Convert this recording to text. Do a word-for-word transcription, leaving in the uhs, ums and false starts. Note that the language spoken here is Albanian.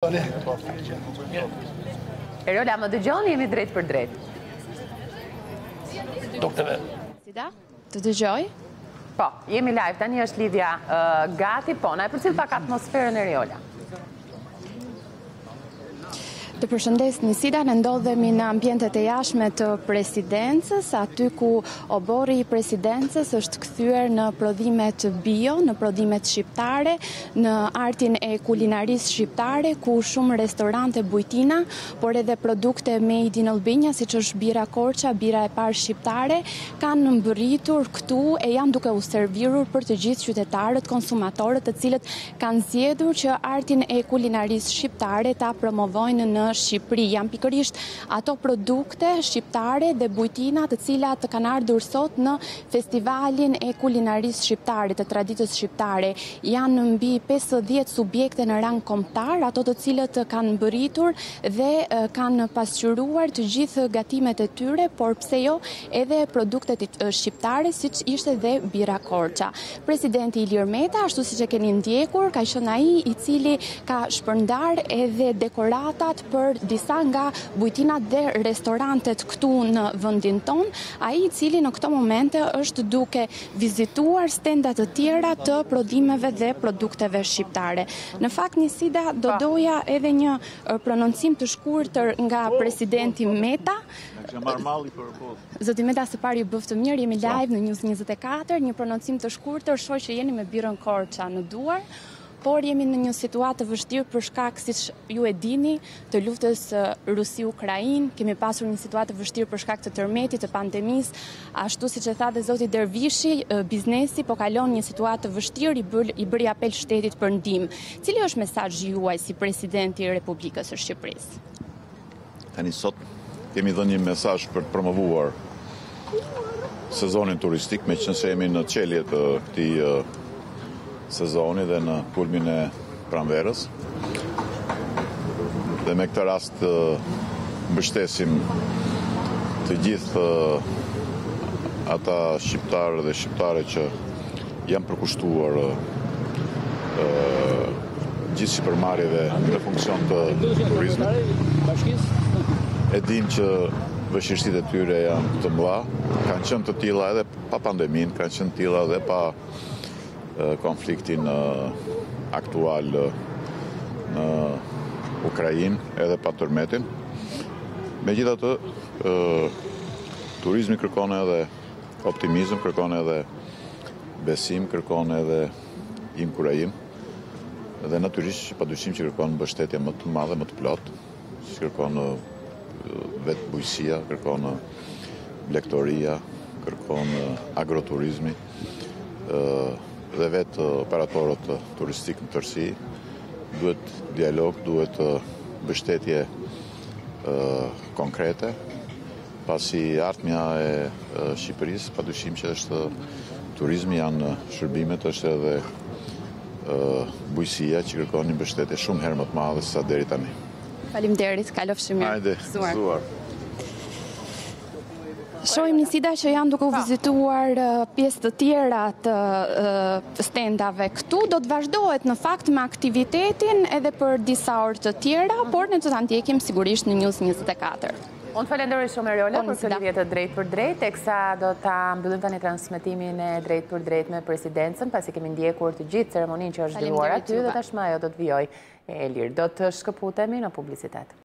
Eriola, më dëgjoni, jemi drejt për drejt. Doktore. Sida, të dëgjoj? Po, jemi live, tani është lidhja gati, po, na e përcil pak atmosferën Eriola. Të përshëndes Nisida, ne ndodhemi në ambientet e jashtme të presidencës, aty ku obori i presidencës është kthyer në prodhimet bio, në prodhimet shqiptare, në artin e kulinarisë shqiptare, ku shumë restorante bujtina, por edhe produkte made in Albania, siç është bira Korça, bira e parë shqiptare, kanë mbërritur këtu e janë duke u servirur për të gjithë qytetarët, konsumatorët, të cilët kanë zgjedhur që artin e kulinarisë shqiptare ta promovojnë në Shqipëri. Janë pikërisht ato produkte shqiptare dhe bujtina të cilat kanë ardhur sot në festivalin e kulinarisë shqiptare, të traditës shqiptare. Janë mbi pesëdhjetë subjekte në rang kombëtar, ato të cilët kanë mbërritur dhe kanë pasqyruar të gjithë gatimet e tyre, por pse jo edhe produktet shqiptare, siç ishte dhe bira Korça. Presidenti Ilir Meta, ashtu siç e keni ndjekur, ka qenë ai i cili ka shpërndar edhe dekoratat për disa nga bujtinat dhe restorantet këtu në vendin ton, ai i cili në këto momente është duke vizituar stendat të tjera të prodhimeve dhe produkteve shqiptare. Në fakt, Nisida, do doja edhe një prononcim të shkurtër nga presidenti Meta. Zoti Meta, së pari ju bëftë mirë, jemi live në News njëzet e katër, një prononcim të shkurtër, shoh që jeni me birën Korça në duar, por jemi në një situatë të vështirë për shkak, siç ju e dini, të luftës Rusi-Ukrainë, kemi pasur një situatë të vështirë për shkak të tërmetit, të pandemisë, ashtu siç e tha dhe zoti Dervishi, biznesi po kalon një situatë të vështirë, i bëri i bëri apel shtetit për ndihmë. Cili është mesazhi juaj si presidenti i Republikës së Shqipërisë? Tani sot kemi dhënë një mesazh për të promovuar sezonin turistik, meqense jemi në çelje të këtij sezoni dhe në kulmin e pranverës. Dhe me këtë rast mbështesim të gjithë ata shqiptarë dhe shqiptare që janë përkushtuar gjithë shqipërmarrjeve në funksion të turizmit. E dim që vështirësitë e tyre janë të mëdha, kanë qenë të tilla edhe pa pandemin, kanë qenë të tilla edhe pa konfliktin aktual në Ukrainë, edhe pa tërmetin. Megjithatë, turizmi kërkon edhe optimizëm, kërkon edhe besim, kërkon edhe inkurajim, dhe natyrisht padyshim që kërkon mbështetje më të madhe, më të plotë, që kërkon vetë bujqësia, kërkon blegtoria, kërkon agroturizmi, dhe vetë operatorët turistik në tërësi. Duhet dialog, duhet mbështetje konkrete, pasi ardhmja e Shqipërisë padyshim që është turizmi, janë shërbimet, është edhe bujqësia që kërkon një mbështetje shumë herë më të madhe se sa deri tani. Faleminderit, kalofshi mirë. Hajde, gëzuar. Shohim Nisida që janë duke u vizituar pjesë të tjera të stendave këtu. Do të vazhdohet në fakt me aktivitetin edhe për disa orë të tjera, por ne do ta ndjekim sigurisht në News njëzet e katër. Unë falenderoj shumë Eriola për këtë lidhje të drejt për drejt, teksa do ta mbyllim tani transmetimin e drejt për drejt me presidencën, pasi kemi ndjekur të gjithë ceremoninë që është zhvilluar aty dhe tashmë ajo do të vijojë e lirë. Do të shkëputemi në publicitet.